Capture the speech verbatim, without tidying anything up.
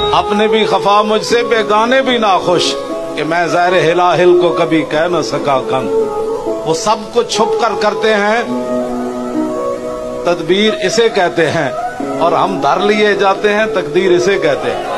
अपने भी खफा मुझसे, बेगाने भी नाखुश, कि मैं ज़हर हिलाहिल को कभी कह न सका कन। वो सब कुछ छुप कर करते हैं, तदबीर इसे कहते हैं, और हम धर लिए जाते हैं, तकदीर इसे कहते हैं।